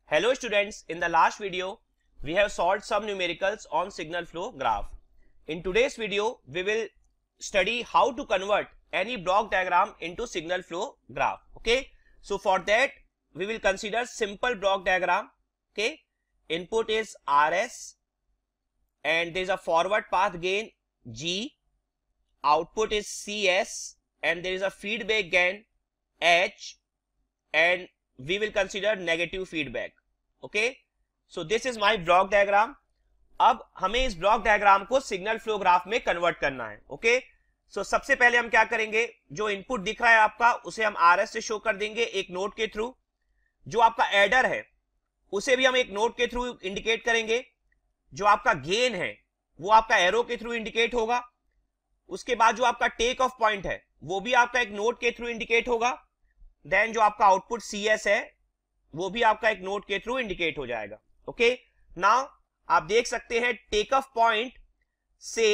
Hello students, in the last video we have solved some numericals on signal flow graph. In today's video we will study how to convert any block diagram into signal flow graph. Okay, so for that we will consider simple block diagram. Okay, input is RS and there is a forward path gain G, output is CS and there is a feedback gain H, and we will consider negative feedback. Okay, so this is my block diagram. अब हमें इस block diagram को signal flow graph में convert करना है. Okay, सो सबसे पहले हम क्या करेंगे, जो इनपुट दिख रहा है आपका उसे हम RS से शो कर देंगे एक नोड के थ्रू. जो आपका एडर है उसे भी हम एक नोड के थ्रू इंडिकेट करेंगे. जो आपका गेन है वो आपका एरो के थ्रू इंडिकेट होगा. उसके बाद जो आपका टेक ऑफ पॉइंट है वो भी आपका एक नोड के थ्रू इंडिकेट होगा. देन जो आपका आउटपुट CS है वो भी आपका एक नोड के थ्रू इंडिकेट हो जाएगा. ओके, नाउ आप देख सकते हैं टेक ऑफ पॉइंट से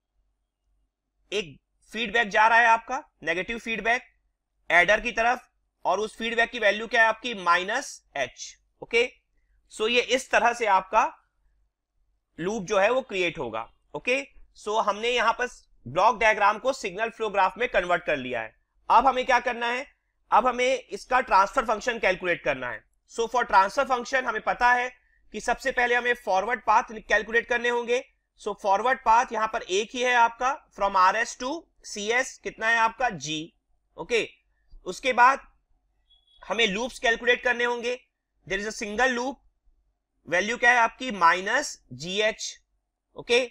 एक फीडबैक जा रहा है आपका नेगेटिव फीडबैक एडर की तरफ, और उस फीडबैक की वैल्यू क्या है आपकी -H. ओके, सो ये इस तरह से आपका लूप जो है वो क्रिएट होगा. ओके, सो हमने यहां पर ब्लॉक डायग्राम को सिग्नल फ्लो ग्राफ में कन्वर्ट कर लिया है. अब हमें क्या करना है, अब हमें इसका ट्रांसफर फंक्शन कैलकुलेट करना है. सो फॉर ट्रांसफर फंक्शन हमें पता है कि सबसे पहले हमें फॉरवर्ड पाथ कैलकुलेट करने होंगे. सो फॉरवर्ड पाथ यहां पर एक ही है आपका, फ्रॉम RS टू CS कितना है आपका G. ओके, उसके बाद हमें लूप्स कैलकुलेट करने होंगे. There is a single loop, value क्या है आपकी -GH. Okay,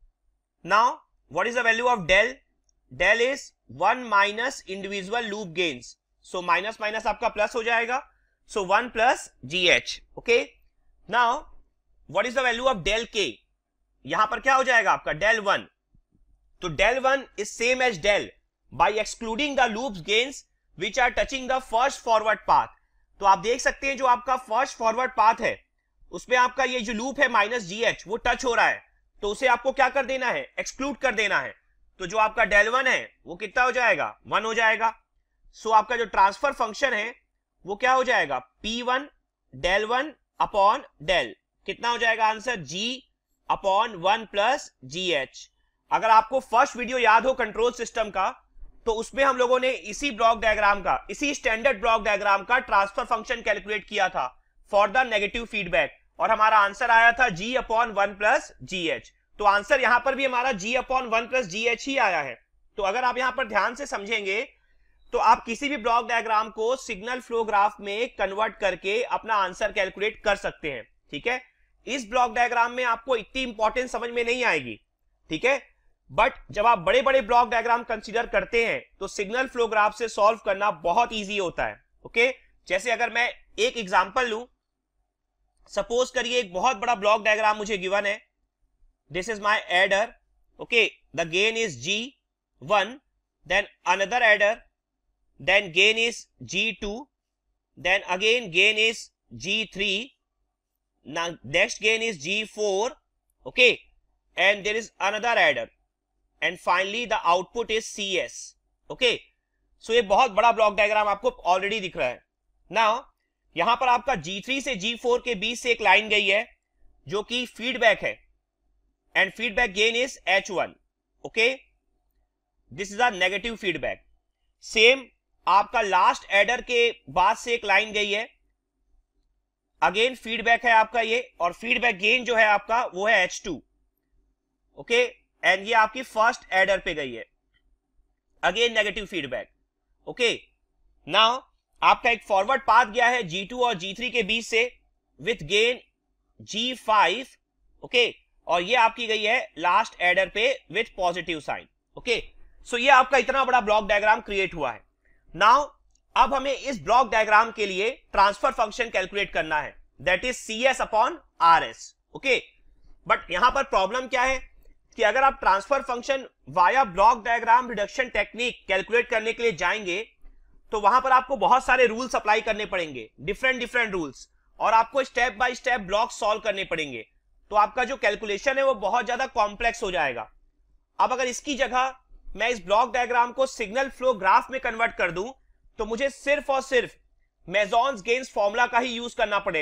now what is the value of del, del is 1 minus individual loop gains. So minus minus आपका प्लस हो जाएगा, so 1 plus GH. Okay, now what is the value of del K, यहां पर क्या हो जाएगा आपका del 1. तो del 1 is same as del by excluding the loops gains which are touching the first forward path. तो आप देख सकते हैं जो आपका फर्स्ट फॉरवर्ड पाथ है उसमें आपका ये जो लूप है -GH वो टच हो रहा है, तो उसे आपको क्या कर देना है, एक्सक्लूड कर देना है. तो जो आपका डेल 1 है वो कितना हो जाएगा, 1 हो जाएगा. सो आपका जो ट्रांसफर फंक्शन है वो क्या हो जाएगा, P1 डेल 1 अपॉन डेल, कितना हो जाएगा answer, G upon 1 plus GH. अगर आपको फर्स्ट वीडियो याद हो कंट्रोल सिस्टम का, तो उसमें हम लोगों ने इसी ब्लॉक डायग्राम का, इसी स्टैंडर्ड ब्लॉक डायग्राम का ट्रांसफर फंक्शन कैलकुलेट किया था फॉर द नेगेटिव फीडबैक, और हमारा आंसर आया था G अपॉन 1 प्लस GH. तो आंसर यहां पर भी हमारा G अपॉन 1 प्लस GH ही आया है. तो अगर आप यहां पर ध्यान से समझेंगे तो आप किसी भी ब्लॉक डायग्राम को सिग्नल फ्लो ग्राफ में कन्वर्ट करके अपना आंसर कैलकुलेट कर सकते हैं. ठीक है, इस ब्लॉक डायग्राम में आपको इतनी इंपॉर्टेंस समझ में नहीं आएगी. ठीक है, बट जब आप बड़े बड़े ब्लॉक डायग्राम कंसीडर करते हैं तो सिग्नल फ्लो ग्राफ से सॉल्व करना बहुत इजी होता है. ओके, जैसे अगर मैं एक एग्जांपल लूं, सपोज करिए एक बहुत बड़ा ब्लॉक डायग्राम मुझे गिवन है. This is my adder. Okay, the gain is G1, then another adder, then gain is G2, then again gain is G3, now next gain is G4. Okay, and there is another adder, and finally the output is CS. Okay, so ये बहुत बड़ा block diagram आपको already दिख रहा है. Now यहां पर आपका G3 से G4 के बीच से एक लाइन गई है जो कि फीडबैक है, and feedback gain is H1. Okay, this is a negative feedback. Same आपका लास्ट एडर के बाद से एक लाइन गई है, अगेन फीडबैक है आपका ये, और फीडबैक गेन जो है आपका वो है H2. ओके, एंड ये आपकी फर्स्ट एडर पे गई है, again negative feedback. Okay, now आपका एक फॉरवर्ड पाथ गया है G2 और G3 के बीच से विथ गेन G5. ओके, और ये आपकी गई है लास्ट एडर पे with positive sign. Okay, so ये आपका इतना बड़ा ब्लॉक डायग्राम क्रिएट हुआ है. नाउ अब हमें इस ब्लॉक डायग्राम के लिए ट्रांसफर फंक्शन कैलकुलेट करना है, that is CS upon RS. Okay, but यहां पर प्रॉब्लम क्या है कि अगर आप transfer function via block diagram reduction technique calculate करने के लिए जाएंगे तो वहां पर आपको बहुत सारे रूल्स अप्लाई करने पड़ेंगे, डिफरेंट रूल्स, और आपको step by step block solve करने पड़ेंगे. तो आपका जो कैलकुलेशन है वो बहुत ज्यादा कॉम्प्लेक्स हो जाएगा. अब अगर इसकी जगह मैं इस ब्लॉक डायग्राम को सिग्नल फ्लो ग्राफ में कन्वर्ट कर दूं तो मुझे सिर्फ और सिर्फ मेसॉन्स गेन्स फॉर्मूला का ही यूज करना पड़ेगा,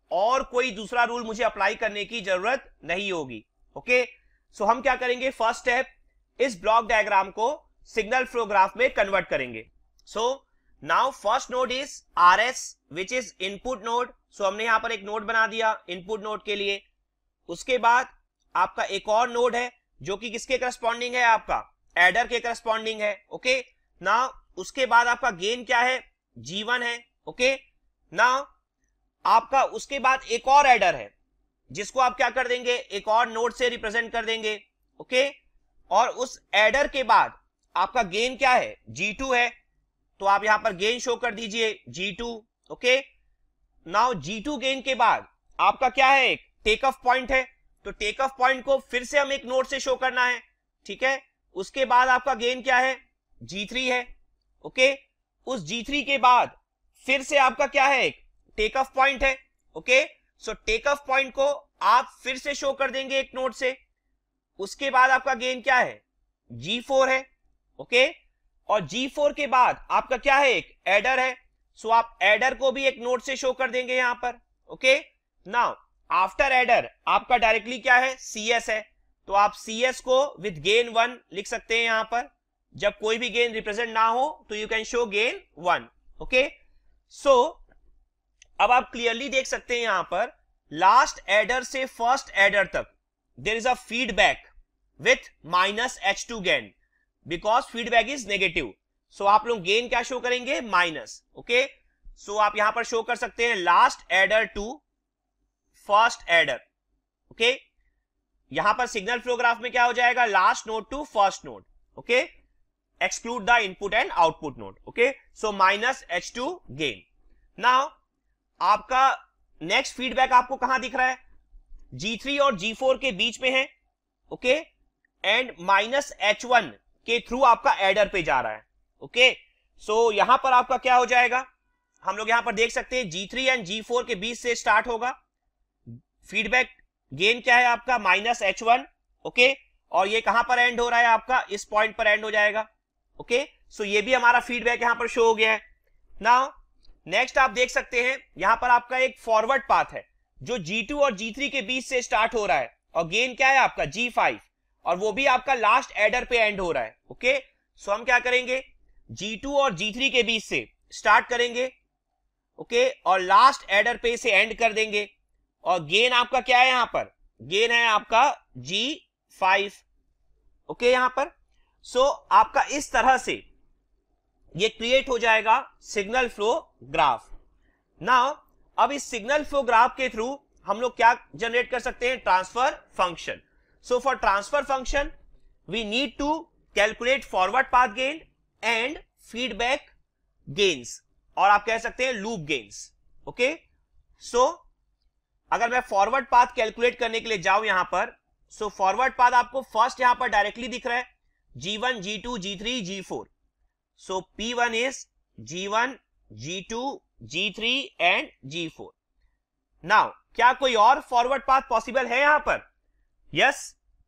और कोई दूसरा रूल मुझे अप्लाई करने की जरूरत नहीं होगी। ओके, सो हम क्या करेंगे, फर्स्ट स्टेप, इस ब्लॉक डायग्राम को सिग्नल फ्लो ग्राफ में कन्वर्ट करेंगे। So now first node is RS which is input node. So हमने यहां पर एक नोड बना दिया इनपुट नोड के लिए। उसके बाद आपका एक और नोड है जो कि किसके करस्पॉन्डिंग है, आपका एडर के करस्पॉन्डिंग है। ओके, नाउ उसके बाद आपका गेन क्या है, G1 है। ओके, नाउ आपका उसके बाद एक और एडर है जिसको आप क्या कर देंगे, एक और नोड से रिप्रेजेंट कर देंगे। ओके, और उस एडर के बाद आपका गेन क्या है, G2 है, तो आप यहां पर गेन शो कर दीजिए G2। Okay, now G2 gain के बाद आपका क्या है, एक टेक ऑफ पॉइंट है, तो टेक ऑफ पॉइंट को फिर से हम एक नोड से शो करना है। ठीक है, उसके बाद आपका गेन क्या है, G3 है। ओके, उस G3 के बाद फिर से आपका क्या है, एक टेक ऑफ पॉइंट है। Okay, so take off point को आप फिर से शो कर देंगे एक नोड से। उसके बाद आपका गेन क्या है, G4 है। ओके, और G4 के बाद आपका क्या है, एक एडर है, सो आप एडर को भी एक नोड से शो कर देंगे यहां पर। ओके, नाउ आफ्टर एडर आपका डायरेक्टली क्या है, CS है, तो आप CS को विद गेन 1 लिख सकते हैं यहां पर। जब कोई भी गेन रिप्रेजेंट ना हो तो you can show gain 1। Okay, so अब आप क्लियरली देख सकते हैं यहां पर लास्ट एडर से फर्स्ट एडर तक there is a feedback with -H2 gain, because feedback is negative. So आप लोग गेन क्या शो करेंगे, माइनस। ओके, सो आप यहां पर शो कर सकते हैं last adder to first adder. Okay, यहां पर सिग्नल फ्लो ग्राफ में क्या हो जाएगा, last node to first node. Okay, exclude the input and output node. Okay, so -H2 gain. Now आपका नेक्स्ट फीडबैक आपको कहां दिख रहा है, G3 और G4 के बीच में है। ओके, एंड -H1 के थ्रू आपका एडर पे जा रहा है। ओके, सो यहां पर आपका क्या हो जाएगा, हम लोग यहां पर देख सकते हैं G3 एंड G4 के बीच से स्टार्ट होगा। फीडबैक गेन क्या है आपका, -H1। ओके, और ये कहां पर एंड हो रहा है, आपका इस पॉइंट पर एंड हो जाएगा। ओके, सो ये भी हमारा फीडबैक यहां पर शो हो गया है। नाउ नेक्स्ट आप देख सकते हैं यहां पर आपका एक फॉरवर्ड पाथ है जो G2 और G3 के बीच से स्टार्ट हो रहा है, और गेन क्या है आपका, G5, और वो भी आपका लास्ट एडर पे एंड हो रहा है। ओके, सो हम क्या करेंगे, G2 और G3 के बीच से स्टार्ट करेंगे। ओके, और लास्ट एडर पे से एंड कर देंगे, और गेन आपका क्या है, यहां पर गेन है आपका G5। ओके, यहां पर सो आपका इस तरह से ये क्रिएट हो जाएगा सिग्नल फ्लो ग्राफ। नाउ अब इस सिग्नल फ्लो ग्राफ के थ्रू हम लोग क्या जनरेट कर सकते हैं, transfer function. So for transfer function we need to calculate forward path gain and feedback gains, और आप कह सकते हैं लूप गेन्स। ओके, सो अगर मैं फॉरवर्ड पाथ कैलकुलेट करने के लिए जाऊं यहां पर, सो फॉरवर्ड पाथ आपको फर्स्ट यहां पर डायरेक्टली दिख रहा है, G1, G2, G3, G4। So P1 is G1, G2, G3 and G4। Now क्या कोई और फॉरवर्ड पाथ पॉसिबल है यहां पर, यस।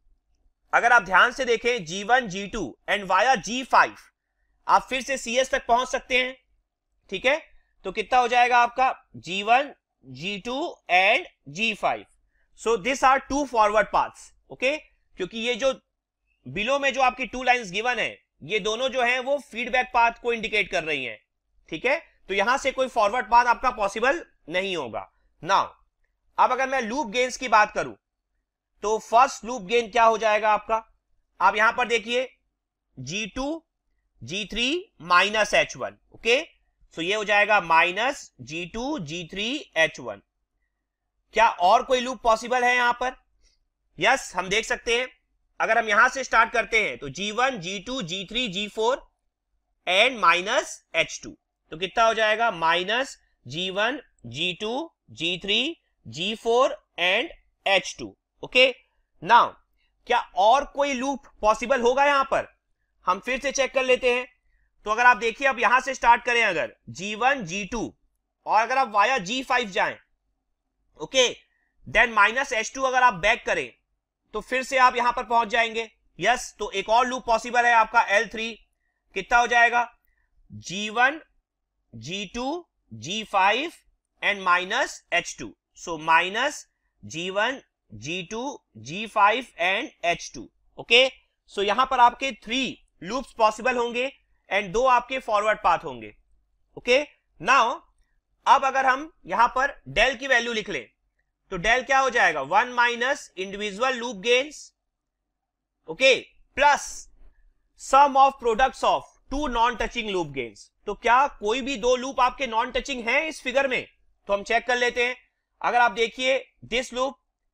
अगर आप ध्यान से देखें G1, G2 and via G5 आप फिर से CS तक पहुंच सकते हैं। ठीक है, तो कितना हो जाएगा आपका, G1, G2 and G5। So this are two forward paths. Okay, क्योंकि ये जो बिलो में जो आपकी टू लाइंस गिवन है, ये दोनों जो हैं वो फीडबैक पाथ को इंडिकेट कर रही हैं। ठीक है, तो यहां से कोई फॉरवर्ड पाथ आपका पॉसिबल नहीं होगा। नाउ अब अगर मैं लूप गेन्स की बात करूं, तो फर्स्ट लूप गेन क्या हो जाएगा आपका, आप यहां पर देखिए G2, G3 -H1। Okay, so ये हो जाएगा -G2, G3, H1। क्या और कोई लूप पॉसिबल है यहां पर, यस, हम देख सकते हैं। अगर हम यहां से स्टार्ट करते हैं तो G1, G2, G3, G4 and -H2, तो कितना हो जाएगा, -G1, G2, G3, G4 and H2। Okay, now क्या और कोई लूप पॉसिबल होगा यहां पर, हम फिर से चेक कर लेते हैं। तो अगर आप देखिए, अब यहां से स्टार्ट करें अगर G1, G2, और अगर आप वाया G5 जाएं, ओके, देन -H2 अगर आप बैक करें तो फिर से आप यहां पर पहुंच जाएंगे। यस, तो एक और लूप पॉसिबल है आपका L3, कितना हो जाएगा, G1, G2, G5 and -H2। So minus G1, G2, G5 and H2. Okay, so यहां पर आपके 3 लूप्स पॉसिबल होंगे एंड 2 आपके फॉरवर्ड पाथ होंगे. ओके, नाउ अब अगर हम यहां पर डेल की वैल्यू लिख लें तो डेल क्या हो जाएगा, 1 minus individual loop gains, okay, plus sum of products of 2 non touching loop gains. तो क्या कोई भी 2 लूप आपके नॉन टचिंग हैं इस फिगर में? तो हम चेक कर लेते हैं. अगर आप देखिए दिस लूप,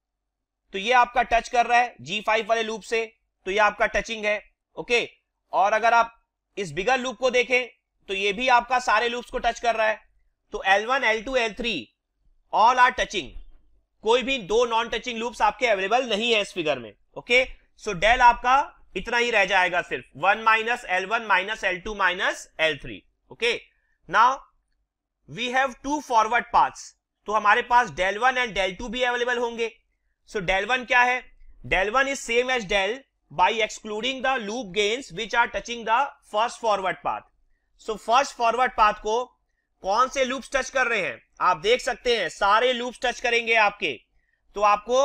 तो ये आपका टच कर रहा है G5 वाले लूप से, तो ये आपका टचिंग है. ओके, और अगर आप इस बिगर लूप को देखें तो ये भी आपका सारे लूप्स को टच कर रहा है. तो L1, L2, L3 all are touching. कोई भी 2 नॉन टचिंग लूप्स आपके अवेलेबल नहीं है इस फिगर में. ओके, सो डेल आपका इतना ही रह जाएगा, सिर्फ 1 minus L1 minus L2 minus L3. Okay, now we have 2 forward paths, तो हमारे पास del 1 एंड del 2 भी अवेलेबल होंगे. सो del 1 क्या है, del 1 is same as del by excluding the loop gains which are touching the first forward path. So first forward path को कौन से loops touch कर रहे हैं? आप देख सकते हैं सारे लूप्स टच करेंगे आपके. तो आपको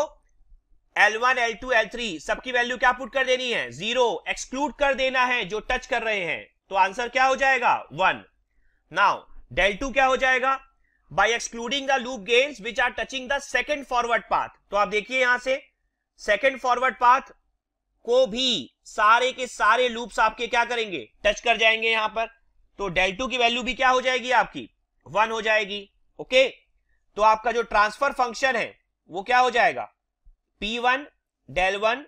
L1, L2, L3 सबकी वैल्यू क्या पुट कर देनी है, 0. एक्सक्लूड कर देना है जो टच कर रहे हैं. तो आंसर क्या हो जाएगा, 1. नाउ del 2 क्या हो जाएगा, by excluding the loop gains which are touching the second forward path. तो आप देखिए यहां से सेकेंड फॉरवर्ड पाथ को भी सारे के सारे लूप्स आपके क्या करेंगे, टच कर जाएंगे यहां पर. तो del 2 की वैल्यू भी क्या हो जाएगी आपकी, 1 हो जाएगी. ओके, तो आपका जो ट्रांसफर फंक्शन है वो क्या हो जाएगा, P1 del 1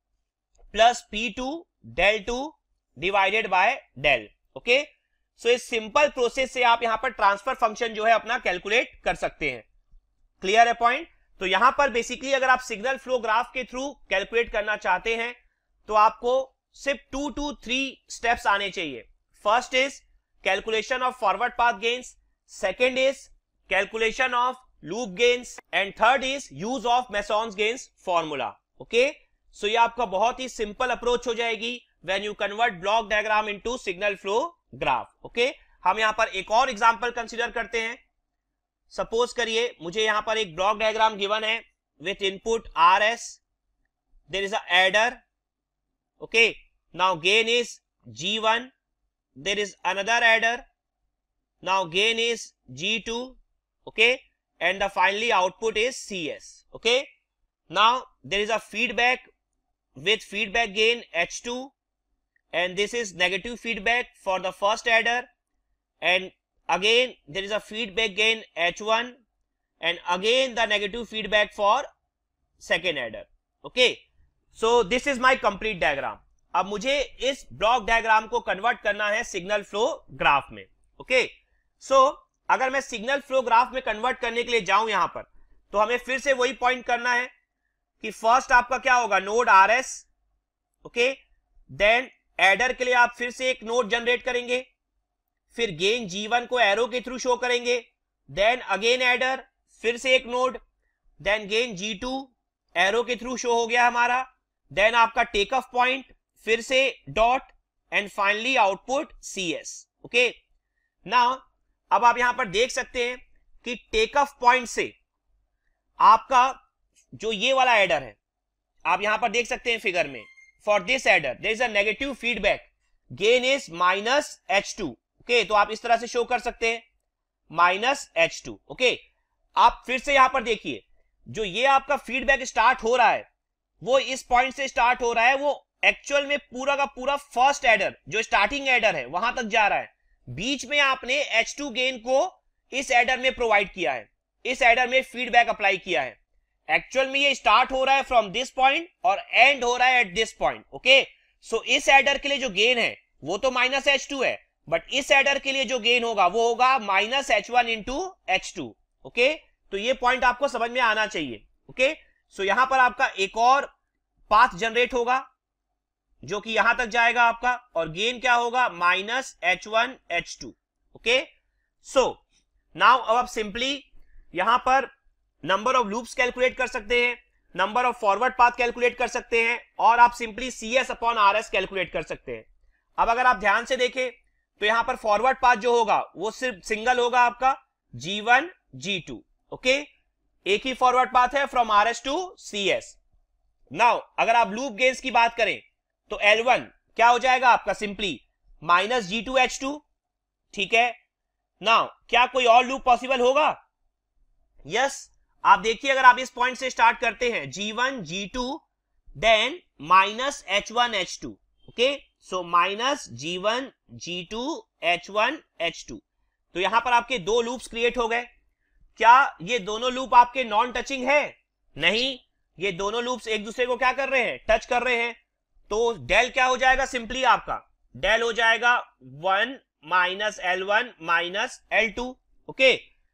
plus P2 del 2 divided by del. Okay, so इस सिंपल प्रोसेस से आप यहां पर ट्रांसफर फंक्शन जो है अपना कैलकुलेट कर सकते हैं. क्लियर है पॉइंट? तो यहां पर बेसिकली अगर आप सिग्नल फ्लो ग्राफ के थ्रू कैलकुलेट करना चाहते हैं तो आपको सिर्फ 2 to 3 स्टेप्स आने चाहिए. First is calculation of forward path gains, second is calculation of loop gains and third is use of Mason's gains formula. Okay, so ये आपका बहुत ही सिंपल अप्रोच हो जाएगी when you convert block diagram into signal flow graph. Okay, हम यहां पर एक और एग्जांपल कंसीडर करते हैं. सपोज करिए मुझे यहां पर एक ब्लॉक डायग्राम गिवन है with input RS, there is a adder. Okay, now gain is G1, there is another adder, now gain is G2, okay, and the finally output is CS. Okay, now there is a feedback with feedback gain H2, and this is negative feedback for the first adder, and again there is a feedback gain H1, and again the negative feedback for second adder. Okay, so this is my complete diagram. अब मुझे इस block diagram को convert करना है signal flow graph में. Okay, so अगर मैं signal flow graph में कन्वर्ट करने के लिए जाऊं यहां पर, तो हमें फिर से वही पॉइंट करना है कि फर्स्ट आपका क्या होगा, node RS. Okay, then adder के लिए आप फिर से एक नोड जनरेट करेंगे, फिर गेन G1 को एरो के थ्रू शो करेंगे, देन अगेन एडर, फिर से एक node, then gain G2 arrow के थ्रू शो हो गया हमारा, देन आपका टेक ऑफ पॉइंट, फिर से dot, and finally output CS. Okay, now अब आप यहां पर देख सकते हैं कि टेक ऑफ पॉइंट से आपका जो ये वाला एडर है, आप यहां पर देख सकते हैं फिगर में, for this adder there is a negative feedback, gain is minus H2. Okay, तो आप इस तरह से शो कर सकते हैं माइनस H2. ओके, आप फिर से यहां पर देखिए जो ये आपका फीडबैक स्टार्ट हो रहा है वो इस पॉइंट से स्टार्ट हो रहा है, वो एक्चुअल में पूरा का पूरा फर्स्ट एडर जो स्टार्टिंग एडर है वहां तक जा रहा है. बीच में आपने H2 गेन को इस एडर में प्रोवाइड किया है, इस एडर में फीडबैक अप्लाई किया है. एक्चुअल में ये स्टार्ट हो रहा है फ्रॉम दिस पॉइंट और एंड हो रहा है at this point. Okay, so इस एडर के लिए जो गेन है वो तो माइनस H2 है, बट इस एडर के लिए जो गेन होगा वो होगा minus H1 into H2. Okay, तो ये पॉइंट आपको समझ में आना चाहिए. ओके, सो यहां पर आपका एक और पाथ जनरेट होगा जो कि यहां तक जाएगा आपका, और गेन क्या होगा, minus H1 H2. Okay, so now अब आप सिंपली यहां पर नंबर ऑफ लूप्स कैलकुलेट कर सकते हैं, number of forward path calculate कर सकते हैं, और आप simply CS upon RS calculate कर सकते हैं. अब अगर आप ध्यान से देखें तो यहां पर फॉरवर्ड पाथ जो होगा वो सिर्फ सिंगल होगा आपका G1 G2. ओके, एक ही फॉरवर्ड पाथ है from RS to CS। Now अगर आप लूप गेन्स की बात करें तो L1 क्या हो जाएगा आपका, सिंपली -G2H2, ठीक है। नाउ क्या कोई और लूप पॉसिबल होगा? यस, आप देखिए अगर आप इस पॉइंट से स्टार्ट करते हैं G1 G2 then -H1H2, okay, सो -G1 G2 H1 H2, तो यहां पर आपके दो लूप्स क्रिएट हो गए। क्या ये दोनों लूप आपके नॉन टचिंग है? नहीं, ये दोनों लूप्स एक दूसरे को क्या कर रहे हैं, टच कर रहे हैं। तो डेल क्या हो जाएगा, सिंपली आपका डेल हो जाएगा 1 -L1 -L2, okay.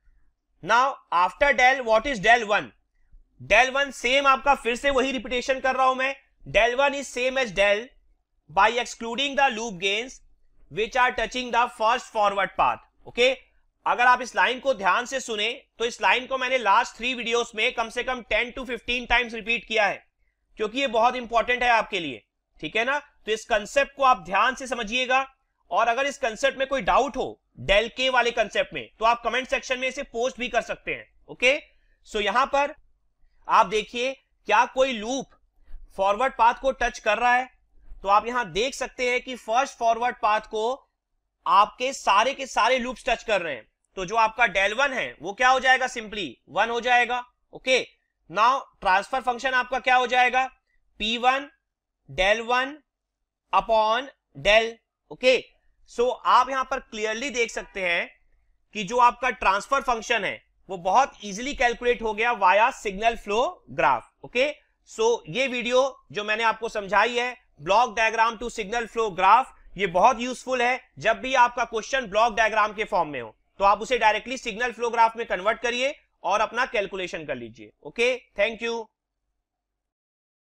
Now after del what is del 1? Del 1 same आपका, फिर से वही रिपीटेशन कर रहा हूं मैं, del 1 is same as del by excluding the loop gains which are touching the first forward path, okay. अगर आप इस लाइन को ध्यान से सुने तो इस लाइन को मैंने लास्ट 3 वीडियोस में कम से कम 10 to 15 टाइम्स रिपीट किया है, क्योंकि ये बहुत इंपॉर्टेंट है आपके लिए, ठीक है ना। तो इस कंसेप्ट को आप ध्यान से समझिएगा, और अगर इस कंसेप्ट में कोई डाउट हो डेल के वाले कंसेप्ट में तो आप कमेंट सेक्शन में इसे पोस्ट भी कर सकते हैं, ओके। सो यहां पर आप देखिए क्या कोई लूप फॉरवर्ड पाथ को टच कर रहा है, तो आप यहां देख सकते हैं कि फर्स्ट फॉरवर्ड पाथ को आपके सारे के सारे लूप्स टच कर रहे हैं। तो जो आपका डेल 1 है वो क्या हो जाएगा, सिंपली 1 हो जाएगा, ओके। नाउ ट्रांसफर फंक्शन आपका क्या हो जाएगा, P1 del 1 upon del, okay. So आप यहां पर क्लियरली देख सकते हैं कि जो आपका ट्रांसफर फंक्शन है वो बहुत इजीली कैलकुलेट हो गया via signal flow graph, okay. So ये वीडियो जो मैंने आपको समझाई है block diagram to signal flow graph, ये बहुत यूजफुल है। जब भी आपका क्वेश्चन ब्लॉक डायग्राम के फॉर्म में हो तो आप उसे डायरेक्टली सिग्नल फ्लो ग्राफ में कन्वर्ट करिए और अपना कैलकुलेशन कर लीजिए, ओके। Thank you.